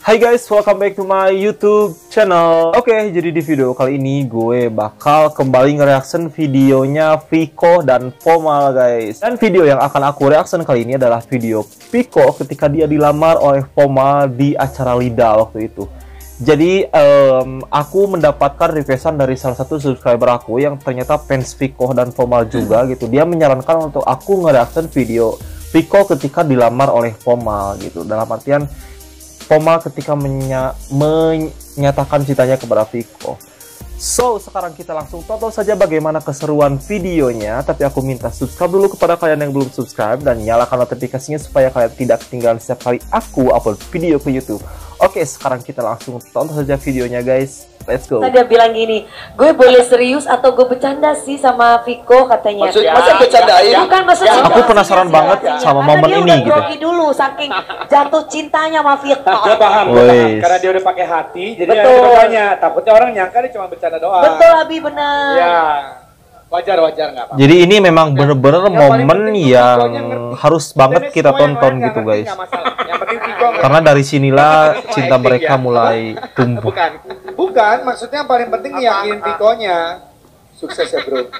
Hai guys, welcome back to my YouTube channel. Oke, jadi di video kali ini gue bakal kembali nge-reaction videonya Viko dan Pomal guys. Dan video yang akan aku reaction kali ini adalah video Viko ketika dia dilamar oleh Pomal di acara Lida waktu itu. Jadi aku mendapatkan requestan dari salah satu subscriber aku yang ternyata fans Viko dan Pomal juga gitu. Dia menyarankan untuk aku nge-reaction video Viko ketika dilamar oleh Pomal gitu. Dalam artian Pomal ketika menyatakan cintanya kepada Viko. So, sekarang kita langsung tonton saja bagaimana keseruan videonya. Tapi aku minta subscribe dulu kepada kalian yang belum subscribe dan nyalakan notifikasinya supaya kalian tidak ketinggalan setiap kali aku upload video ke YouTube. Oke, sekarang kita langsung tonton saja videonya guys. Let's go. Dia bilang gini, gue boleh serius atau gue bercanda sih sama Viko katanya. Masa bercandain? Bukan maksudnya. Aku penasaran banget sama momen dia ini udah gitu. grogi dulu saking jatuh cintanya sama Viko. Dia paham, karena dia udah pakai hati, jadi dia bertanya. Takutnya orang nyangka dia cuma bercanda doang. Betul Abi, benar. Ya, wajar nggak apa-apa. Jadi ini memang bener-bener momen yang harus banget kita tonton gitu guys. Karena dari sinilah cinta mereka mulai tumbuh. Bukan, maksudnya yang paling penting yakinin Vikonya. Sukses ya bro.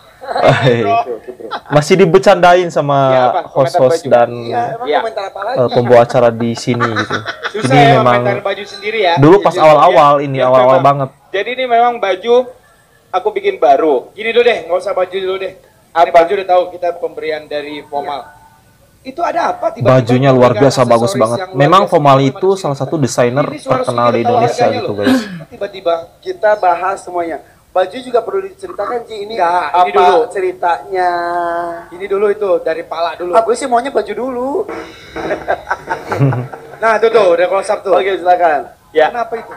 Masih dibecandain sama host-host dan pembawa acara di sini gitu. Susah ini ya memang baju sendiri ya. dulu pas awal-awal ini awal-awal banget. Jadi ini memang baju aku bikin baru. Gini dulu deh, nggak usah baju dulu deh. Ini baju udah tahu kita pemberian dari Pomal. Itu ada apa tiba-tiba? Bajunya luar biasa bagus banget. Memang Pomal itu salah satu desainer terkenal di Indonesia gitu guys. Tiba-tiba kita bahas semuanya. Baju juga perlu diceritakan Ci, ini Nggak, apa ini dulu. ceritanya? Ini dulu itu dari pala dulu. Aku sih maunya baju dulu. Nah, tuh udah close up tuh. Oke, silakan. Ya. Kenapa itu?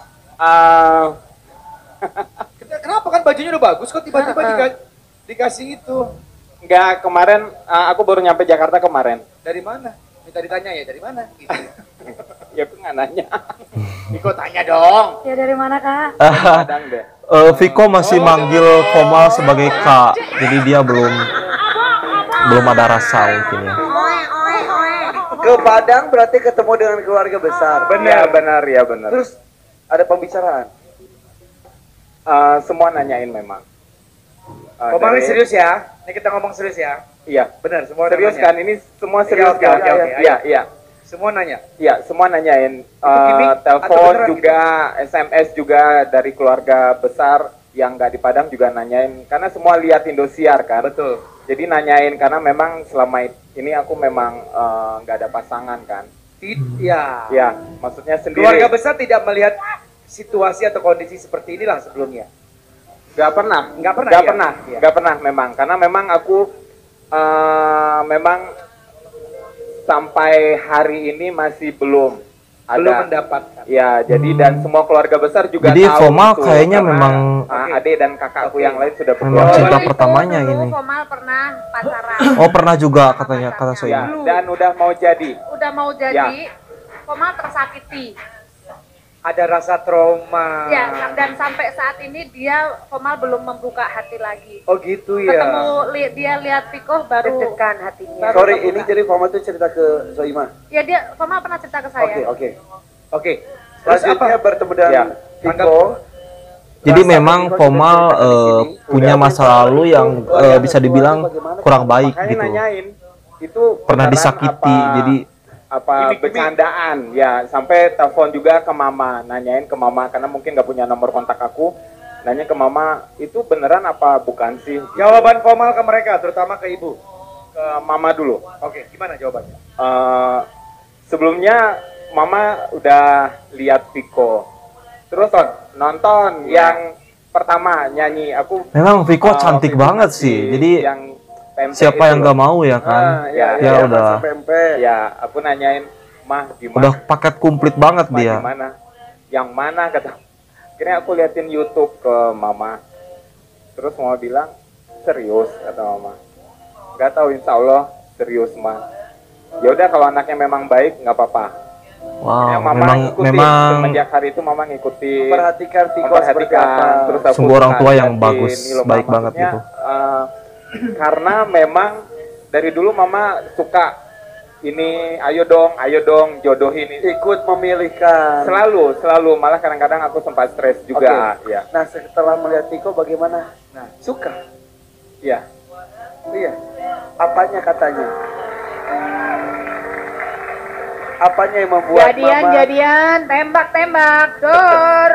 Kenapa kan bajunya udah bagus kok tiba-tiba dikasih itu? Enggak, kemarin aku baru nyampe Jakarta kemarin. Dari mana? Minta ditanya ya, dari mana? Gitu. Ya aku nggak nanya. Niko tanya dong. Ya dari mana Kak? Kadang deh. Viko masih manggil Pomal sebagai Kak. Jadi dia belum ada rasa mungkin ya. Ke Padang berarti ketemu dengan keluarga besar. Benar ya benar. Terus ada pembicaraan. Semua nanyain memang. Pomal ini serius ya? Ini kita ngomong serius ya? Iya. Benar, semua Serius nanya. kan? Ini semua serius Oke, kan? oke, oke. Iya. Semua nanya? Iya, semua nanyain. gimmick atau Telepon beneran juga, SMS juga dari keluarga besar yang nggak di Padang juga nanyain. Karena semua lihat Indosiar kan? Betul. Jadi nanyain karena memang selama ini aku memang nggak ada pasangan kan? Ya. Ya, maksudnya sendiri. Keluarga besar tidak melihat situasi atau kondisi seperti inilah sebelumnya. Nggak pernah Iya. Nggak pernah memang, karena memang aku memang sampai hari ini masih belum mendapatkan. Ya, jadi dan semua keluarga besar juga Jadi tahu Pomal itu, kayaknya karena, memang adik dan kakakku yang lain sudah memang berkeluarga. cinta pertamanya ini. Pomal pernah pacaran. Oh pernah juga katanya kata Ya, Soima. dan udah mau jadi. Udah mau jadi, Pomal tersakiti. Ada rasa trauma. Ya, dan sampai saat ini Pomal belum membuka hati lagi. Oh gitu ya. Ketemu dia lihat Viko baru deg-degan hatinya. Sorry, ini jadi Pomal tuh cerita ke Soima. Ya Pomal pernah cerita ke saya. Oke. Selanjutnya bertemu dengan Ya. Viko. Jadi memang Pomal punya masa lalu yang bisa dibilang kurang baik Makanya gitu. nanyain itu Pernah beneran disakiti, jadi apa bercandaan ya, sampai telepon juga ke mama, nanyain ke mama karena mungkin nggak punya nomor kontak aku, nanya ke mama itu beneran apa bukan sih. Jawaban Pomal ke mereka, terutama ke ibu. Ke mama dulu. Oke, gimana jawabannya? Sebelumnya mama udah lihat Viko, terus nonton yang pertama nyanyi, aku memang Viko cantik banget sih. Jadi yang PMP siapa yang itu nggak loh. mau ya kan? Ya, udah. PMP. Ya, aku nanyain, mah gimana? Udah paket komplit banget Mah, dia. gimana? Yang mana kata? Akhirnya aku liatin YouTube ke mama. Terus mama bilang, serius kata mama. Gak tahu, insya Allah serius mah. Ya udah kalau anaknya memang baik nggak apa-apa. Wow, Mama memang ngikutin. Semenjak hari itu mama ngikutin. Perhatikan Viko seperti apa. Terus aku sungguh orang tua yang nasihatin, bagus, "Ini loh, baik Mama, banget maksudnya, gitu. Karena memang dari dulu mama suka ini ayo dong jodohin ini. Ikut memilihkan. Selalu malah kadang-kadang aku sempat stres juga. Oke. Ya. Nah, setelah melihat Viko bagaimana? Nah, suka. Ya. Iya. Apanya katanya? Apanya yang membuat Jadian, tembak, dor.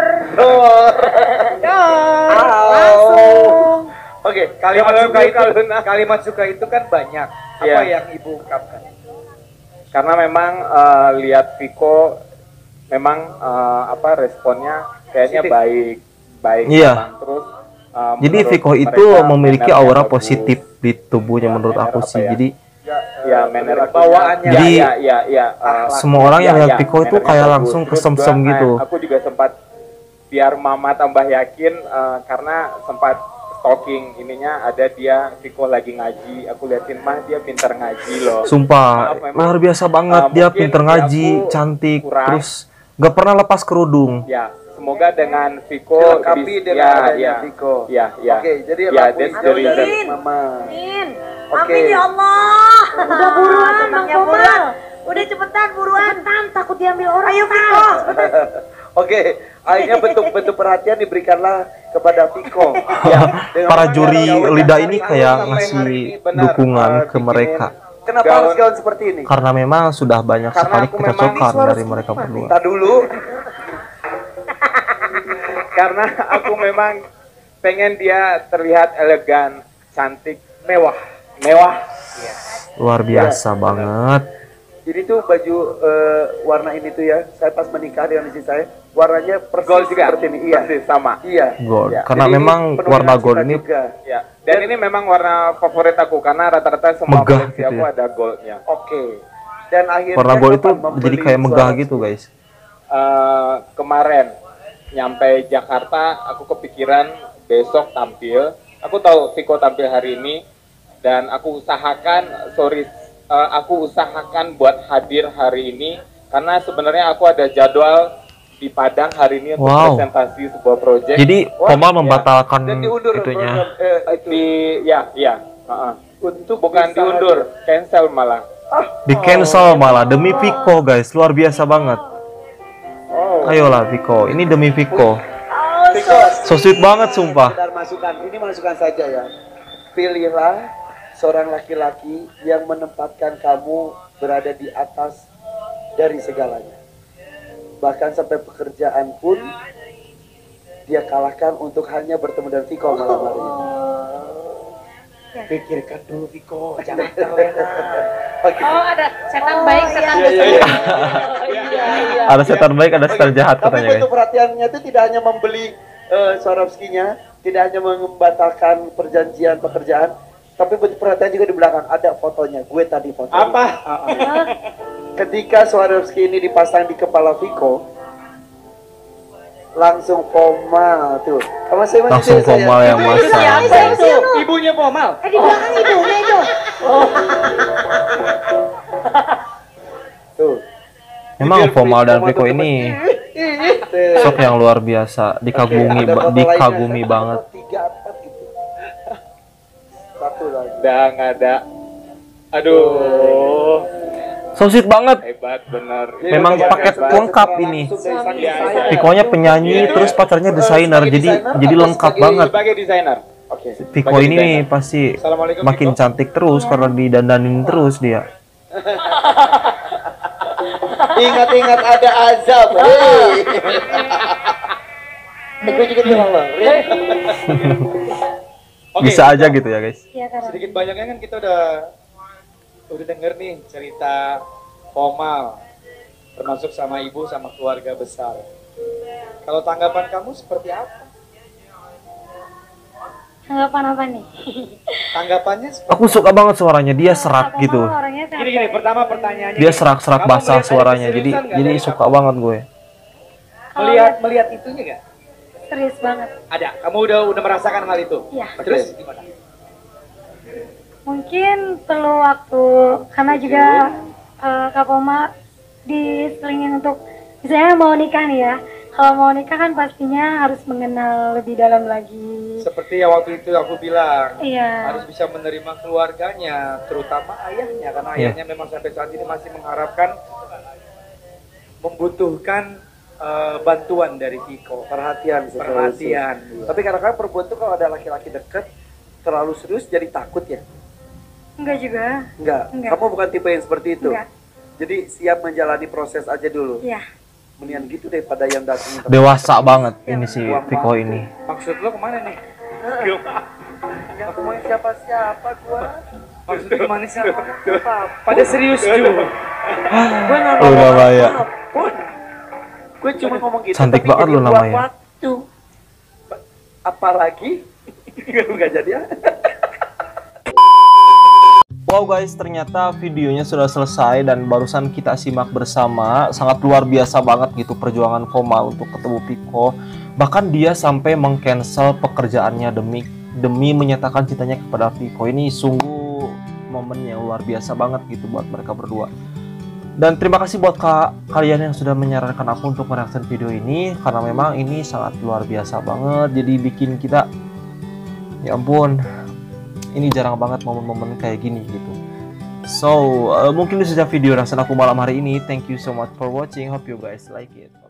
Langsung. Oke, kalimat suka itu kan banyak. Apa yang ibu ungkapkan? Karena memang lihat Viko memang responnya kayaknya baik Iya. memang. Terus Jadi menurut Viko itu mereka memiliki mannernya aura bagus. positif di tubuhnya menurut Manner aku apa sih. ya? Jadi manner bawaannya. Jadi, semua orang yang lihat Viko itu mannernya kayak bagus. langsung Terus kesem-sem juga, gitu. aku juga sempat biar mama tambah yakin karena sempat stalking ininya ada dia Viko lagi ngaji. Aku liatin mah dia pintar ngaji loh. Sumpah, Maaf, memang, luar biasa banget. Dia mungkin pinter ngaji, aku cantik, kurang. terus gak pernah lepas kerudung. Ya, semoga dengan Viko dilengkapi dengan adanya Viko. Ya. Oke, jadi Ya, lakuin that's the jauh dari reason. Mama. Amin. Oke. Amin ya Allah. Udah buruan, Bang Senangnya Komal. buruan. Udah cepetan buruan. Cepetan, takut diambil orang. Ayo Viko. Oke, akhirnya bentuk-bentuk perhatian diberikanlah kepada Viko. Dengan Para memakai juri gaun lidah yang ini paling kayak sampai ngasih hari ini benar, dukungan ke bikinin. mereka. Kenapa Gaun. harus gaun seperti ini? Karena memang sudah banyak Karena sekali aku memang kecocokan suara dari mereka berdua. Kita dulu. Karena aku memang pengen dia terlihat elegan, cantik, mewah. Luar biasa banget. Jadi tuh baju warna ini tuh ya, saya pas menikah dengan istri saya, warnanya persis Gold juga seperti ini. Iya. persis sama. Iya. Gold. Ya, Karena Jadi ini memang penuh warna dengan gold cinta juga. Ya. Dan ini memang warna favorit aku karena rata-rata semua Megah koleksi gitu aku ya. ada goldnya. Oke. Dan akhirnya warna gold itu kapan membeli jadi kayak megah Swarovski? gitu, guys. Kemarin nyampe Jakarta aku kepikiran besok tampil. Aku tahu Viko tampil hari ini dan aku usahakan buat hadir hari ini karena sebenarnya aku ada jadwal di Padang hari ini untuk Wow. presentasi sebuah proyek. Jadi Komal ya. membatalkan Dan diundur itunya. program, itu. Untuk bukan diundur, cancel malah. Di cancel malah demi Viko, guys. Luar biasa banget. Oh. Ayolah Viko, ini demi Viko. Viko, So sweet banget sumpah. sekedar masukan, ini masukan saja ya. Pilihlah seorang laki-laki yang menempatkan kamu berada di atas dari segalanya. Bahkan sampai pekerjaan pun dia kalahkan untuk hanya bertemu dengan Viko malam hari ini. Pikirkan dulu Viko, jangan terlena. Oke. Oh, ada setan baik, setan Iya, iya, jahat. Ada setan baik, ada setan jahat Tapi katanya, guys. bentuk perhatiannya itu tidak hanya membeli Swarovski-nya, tidak hanya membatalkan perjanjian pekerjaan, tapi bentuk perhatian juga di belakang ada fotonya. Gue tadi foto. Apa? Ketika Swarovski ini dipasang di kepala Viko, langsung Komal tuh. Sama saya Langsung Komal yang masang. Ibunya Pomal. Di belakang ibunya itu. Tuh. Memang Komal dan Viko ini sok yang luar biasa, dikagumi banget. 3, 4 gitu. Satu lagi. Udah nggak ada. Aduh, So sweet banget. hebat bener. Memang Luar paket biasa. lengkap ini. Viko-nya penyanyi, terus pacarnya desainer, jadi lengkap banget. Sebagai desainer. Oke. Viko ini pasti Assalamualaikum, makin Viko. cantik terus karena didandanin terus dia. Ingat-ingat ada azab. Hei. Gue juga tuh Allah. Oke, Bisa aja gitu ya, guys. Iya, karena sedikit banyaknya kan kita udah denger nih cerita Pomal, termasuk sama ibu sama keluarga besar. Kalau tanggapan kamu seperti apa? tanggapan apa nih? Tanggapannya seperti Aku suka banget suaranya, dia serak Apa gitu. Mama orangnya sangat gini, baik. pertama pertanyaannya Dia gini, serak-serak kamu basah melihat ada suaranya, jadi keseriusan nggak dari suka kamu? banget gue. melihat itunya nggak? Serius banget. Ada, kamu udah merasakan hal itu. Iya. Terus gimana? Mungkin perlu waktu karena juga Kak Poma diselingin untuk misalnya mau nikah nih ya. kalau mau nikah kan pastinya harus mengenal lebih dalam lagi. Seperti yang waktu itu aku bilang, Iya. harus bisa menerima keluarganya, terutama ayahnya, karena Iya. ayahnya memang sampai saat ini masih mengharapkan, membutuhkan bantuan dari Viko. Perhatian, Perhatian. Tapi kadang-kadang perempuan tuh kalau ada laki-laki deket terlalu serius jadi takut ya? Enggak juga. Enggak. Enggak. Kamu bukan tipe yang seperti itu. Enggak. Jadi siap menjalani proses aja dulu. Iya. Mendingan gitu daripada yang datang. Dewasa banget ini si Viko ini. Maksud lo kemana nih? Yang mau siapa-siapa gua. Maksudnya kemana sih? Pada serius juga. Gua nggak Lu ngomong Namaya. apapun. Gue cuma ngomong gitu. Cantik tapi banget jadi lu buang Namaya. waktu. Apalagi nggak jadi ya. Wow guys, ternyata videonya sudah selesai dan barusan kita simak bersama. Sangat luar biasa banget gitu perjuangan Komal untuk ketemu Viko. Bahkan dia sampai meng-cancel pekerjaannya demi menyatakan cintanya kepada Viko. Ini sungguh momen yang luar biasa banget gitu buat mereka berdua. Dan terima kasih buat kalian yang sudah menyarankan aku untuk mereaksi video ini, karena memang ini sangat luar biasa banget. Jadi bikin kita, ya ampun, ini jarang banget momen-momen kayak gini gitu. So, mungkin itu saja video reaction aku malam hari ini. Thank you so much for watching. Hope you guys like it.